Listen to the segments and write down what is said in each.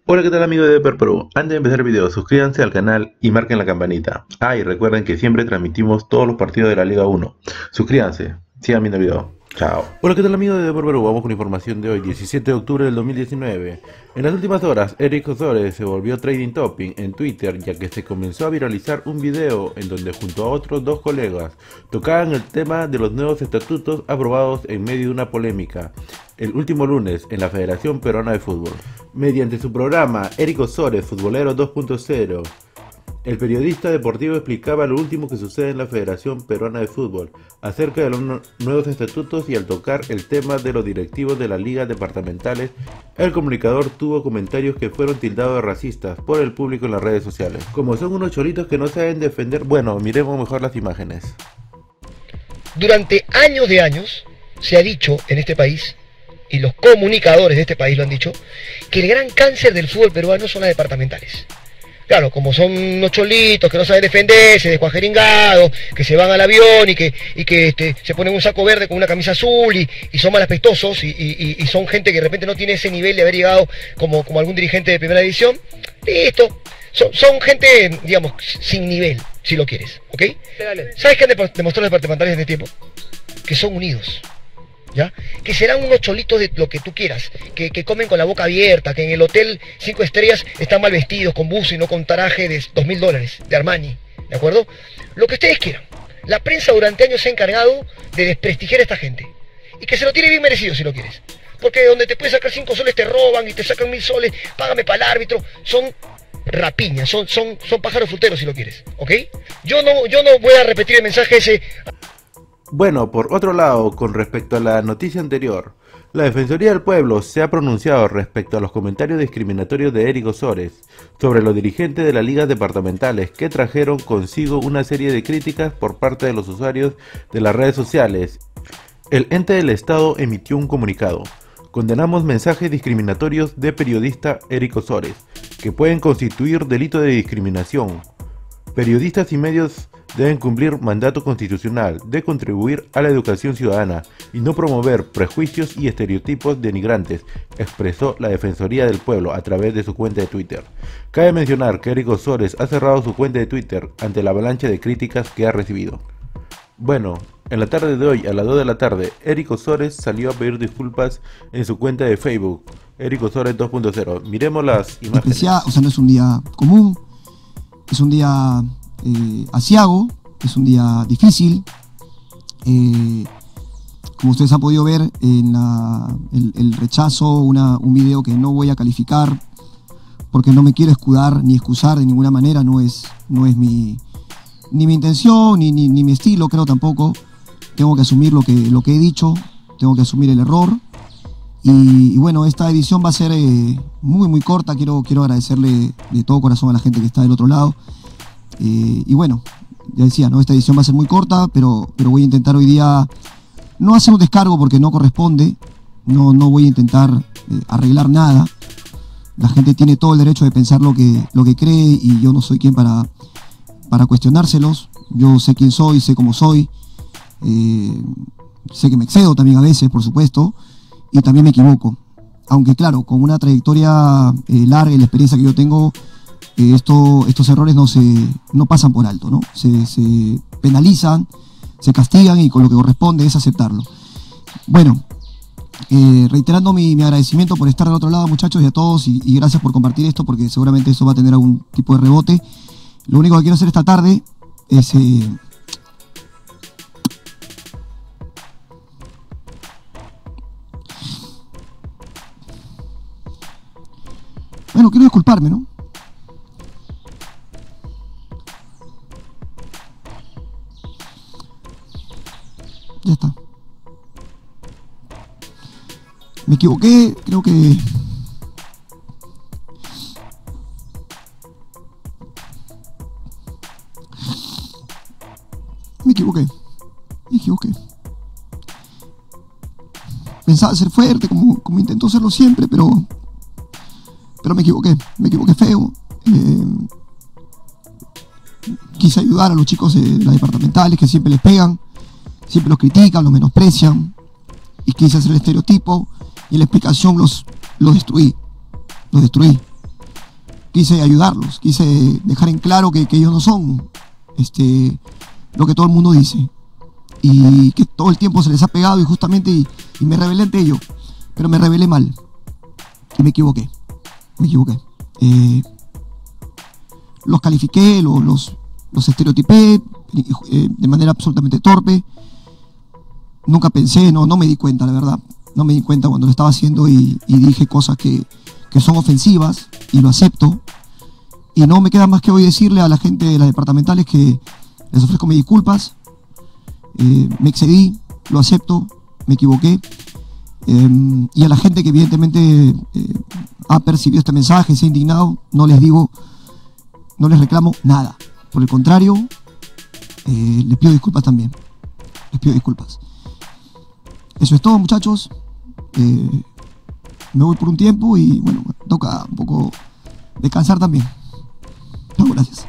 Hola, ¿qué tal amigos de Deper Perú? Antes de empezar el video, suscríbanse al canal y marquen la campanita. Y recuerden que siempre transmitimos todos los partidos de la Liga 1. Suscríbanse, sigan viendo el video. Chao. Hola, ¿qué tal amigos de Deper Perú? Vamos con la información de hoy, 17 de octubre del 2019. En las últimas horas, Eric Ozores se volvió trending topic en Twitter, ya que se comenzó a viralizar un video en donde junto a otros dos colegas tocaban el tema de los nuevos estatutos aprobados en medio de una polémica el último lunes en la Federación Peruana de Fútbol. Mediante su programa Eric Ozores, Futbolero 2.0, el periodista deportivo explicaba lo último que sucede en la Federación Peruana de Fútbol acerca de los nuevos estatutos, y al tocar el tema de los directivos de las ligas departamentales, el comunicador tuvo comentarios que fueron tildados de racistas por el público en las redes sociales. Como son unos cholitos que no saben defender, bueno, miremos mejor las imágenes. Durante años de años se ha dicho en este país, y los comunicadores de este país lo han dicho, que el gran cáncer del fútbol peruano son las departamentales. Claro, como son unos cholitos que no saben defenderse, descuajeringados, que se van al avión y que se ponen un saco verde con una camisa azul y son mal apestosos y son gente que de repente no tiene ese nivel de haber llegado como algún dirigente de primera división. Listo, son gente, digamos, sin nivel, si lo quieres, ¿ok? ¿Sabes qué han demostrado los departamentales en este tiempo? Que son unidos. ¿Ya? Que serán unos cholitos de lo que tú quieras, que comen con la boca abierta, que en el hotel 5 estrellas están mal vestidos, con buzo y no con traje de $2000 de Armani, ¿de acuerdo? Lo que ustedes quieran. La prensa durante años se ha encargado de desprestigiar a esta gente, y que se lo tiene bien merecido si lo quieres, porque donde te puedes sacar 5 soles te roban y te sacan 1000 soles, págame para el árbitro, son rapiñas, son pájaros fruteros si lo quieres, ¿ok? Yo no voy a repetir el mensaje ese. Bueno, por otro lado, con respecto a la noticia anterior, la Defensoría del Pueblo se ha pronunciado respecto a los comentarios discriminatorios de Eric Ozores sobre los dirigentes de las ligas departamentales, que trajeron consigo una serie de críticas por parte de los usuarios de las redes sociales. El ente del Estado emitió un comunicado: condenamos mensajes discriminatorios de periodista Eric Ozores, que pueden constituir delito de discriminación. Periodistas y medios deben cumplir mandato constitucional de contribuir a la educación ciudadana y no promover prejuicios y estereotipos denigrantes, expresó la Defensoría del Pueblo a través de su cuenta de Twitter. Cabe mencionar que Eric Ozores ha cerrado su cuenta de Twitter ante la avalancha de críticas que ha recibido. Bueno, en la tarde de hoy, a las 2 de la tarde, Eric Ozores salió a pedir disculpas en su cuenta de Facebook, Eric Ozores 2.0. Miremos las imágenes. O sea, no es un día común, es un día aciago, es un día difícil. Como ustedes han podido ver en el rechazo, un video que no voy a calificar porque no me quiero escudar ni excusar de ninguna manera, no es ni mi intención ni mi estilo, creo tampoco. Tengo que asumir lo que he dicho, tengo que asumir el error. Y bueno, esta edición va a ser muy corta. Quiero agradecerle de todo corazón a la gente que está del otro lado. Y bueno, ya decía, ¿no? Esta edición va a ser muy corta, pero voy a intentar hoy día no hacer un descargo porque no corresponde. No voy a intentar arreglar nada. La gente tiene todo el derecho de pensar lo que cree, y yo no soy quien para cuestionárselos. Yo sé quién soy, sé cómo soy. Sé que me excedo también a veces, por supuesto, y también me equivoco. Aunque claro, con una trayectoria larga y la experiencia que yo tengo, estos errores no pasan por alto, ¿no? Se penalizan, se castigan, y con lo que corresponde es aceptarlo. Bueno, reiterando mi agradecimiento por estar del otro lado, muchachos, y a todos, y gracias por compartir esto, porque seguramente eso va a tener algún tipo de rebote. Lo único que quiero hacer esta tarde es bueno, quiero disculparme, ¿no? Ya está. Me equivoqué, creo que... Me equivoqué. Pensaba ser fuerte, como intento serlo siempre, pero me equivoqué feo. Quise ayudar a los chicos de las departamentales, que siempre les pegan, siempre los critican, los menosprecian, y quise hacer el estereotipo, y en la explicación los destruí. quise ayudarlos, quise dejar en claro que ellos no son lo que todo el mundo dice, y que todo el tiempo se les ha pegado injustamente, y me rebelé ante ello, pero me rebelé mal y me equivoqué. Los califiqué, los estereotipé de manera absolutamente torpe. Nunca pensé, no me di cuenta, la verdad. No me di cuenta cuando lo estaba haciendo, y dije cosas que son ofensivas, y lo acepto. Y no me queda más que hoy decirle a la gente de las departamentales que les ofrezco mis disculpas. Me excedí, lo acepto, me equivoqué. Y a la gente que evidentemente ha percibido este mensaje, se ha indignado, no les reclamo nada. Por el contrario, les pido disculpas también. Les pido disculpas. Eso es todo, muchachos. Me voy por un tiempo y bueno, toca un poco descansar también. No, gracias.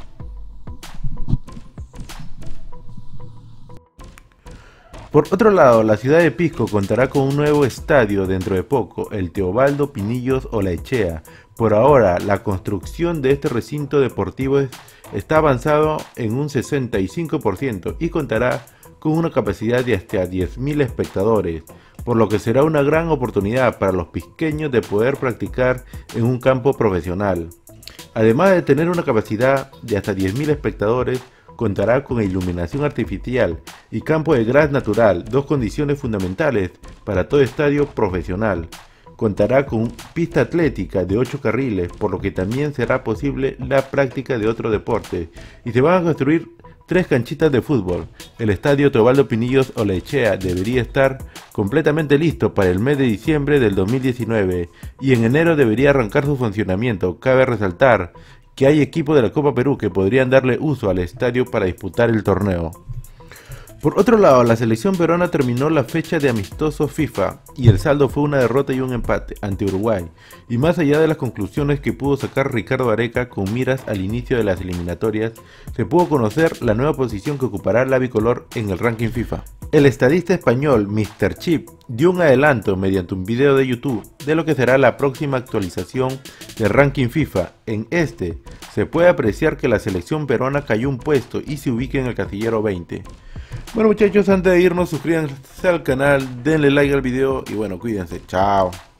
Por otro lado, la ciudad de Pisco contará con un nuevo estadio dentro de poco, el Teobaldo Pinillos Olaechea. Por ahora, la construcción de este recinto deportivo está avanzado en un 65% y contará con una capacidad de hasta 10.000 espectadores, por lo que será una gran oportunidad para los pisqueños de poder practicar en un campo profesional. Además de tener una capacidad de hasta 10.000 espectadores, contará con iluminación artificial y campo de gras natural, dos condiciones fundamentales para todo estadio profesional. Contará con pista atlética de 8 carriles, por lo que también será posible la práctica de otro deporte, y se van a construir 3 canchitas de fútbol. El estadio Teobaldo Pinillos Olaechea debería estar completamente listo para el mes de diciembre del 2019 y en enero debería arrancar su funcionamiento. Cabe resaltar que hay equipos de la Copa Perú que podrían darle uso al estadio para disputar el torneo. Por otro lado, la selección peruana terminó la fecha de amistosos FIFA y el saldo fue una derrota y un empate ante Uruguay, y más allá de las conclusiones que pudo sacar Ricardo Gareca con miras al inicio de las eliminatorias, se pudo conocer la nueva posición que ocupará la bicolor en el ranking FIFA. El estadista español Mr. Chip dio un adelanto mediante un video de YouTube de lo que será la próxima actualización del ranking FIFA. En este se puede apreciar que la selección peruana cayó un puesto y se ubica en el casillero 20. Bueno, muchachos, antes de irnos, suscríbanse al canal, denle like al video y bueno, cuídense, chao.